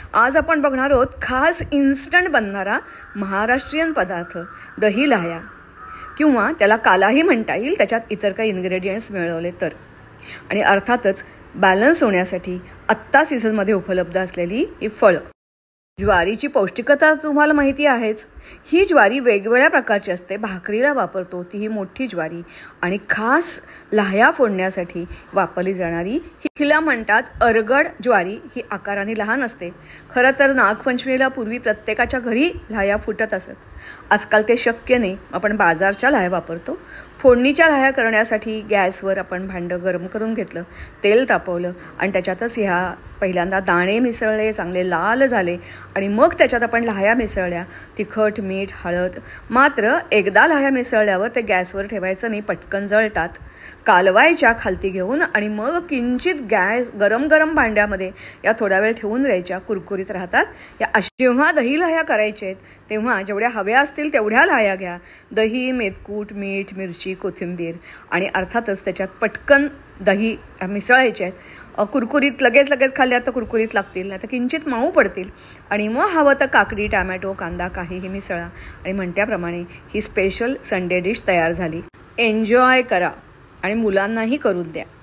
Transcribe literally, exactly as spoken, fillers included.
आज आपण बघणार आहोत खास इन्स्टंट बनणारा महाराष्ट्रीयन पदार्थ दही लाह्या, किंवा त्याला कालाही म्हणता येईल त्याच्यात इतर काही इन्ग्रेडियंट्स मिळवले तर. आणि अर्थातच बॅलन्स होण्यासाठी आत्ता सीझनमध्ये उपलब्ध असलेली ही फळं. ज्वारीची पौष्टिकता तुम्हाला माहिती आहेच. ही ज्वारी वेगवेगळ्या प्रकारची असते. भाकरीला वापरतो ती ही मोठी ज्वारी, आणि खास लाह्या फोडण्यासाठी वापरली जाणारी हिला म्हणतात अरगड ज्वारी. ही आकाराने लहान असते. खरं तर नागपंचमीला पूर्वी प्रत्येकाच्या घरी लाह्या फुटत असत. आजकाल ते शक्य नाही. आपण बाजारच्या लाह्या वापरतो. फोडणीच्या लाह्या करण्यासाठी गॅसवर आपण भांडं गरम करून घेतलं, तेल तापवलं आणि त्याच्यातच ह्या पहिल्यांदा दाणे मिसळले, चांगले लाल झाले, आणि मग त्याच्यात आपण लाह्या मिसळल्या. तिखट, मीठ, हळद. मात्र एकदा लाह्या मिसळल्यावर ते गॅसवर ठेवायचं नाही, पटकन जळतात. कालवायच्या खालती घेऊन आणि मग किंचित गॅस गरम गरम भांड्यामध्ये या थोडा वेळ ठेवून द्यायच्या, कुरकुरीत राहतात. या जेव्हा दही लाह्या करायचे आहेत तेव्हा जेवढ्या हव्या असतील तेवढ्या लाह्या घ्या. दही, मेथकूट, मीठ, मिरची, कोथिंबीर, आणि अर्थातच त्याच्यात पटकन दही मिसळायचे आहेत. कुरकुरीत लगेच लगेच खाल्ल्या तर कुरकुरीत लागतील, नाही तर किंचित मऊ पडतील. आणि मग हवं तर काकडी, टॅमॅटो, कांदा काहीही मिसळा, आणि म्हणत्याप्रमाणे ही स्पेशल संडे डिश तयार झाली. एन्जॉय करा आणि मुलांनाही करून द्या.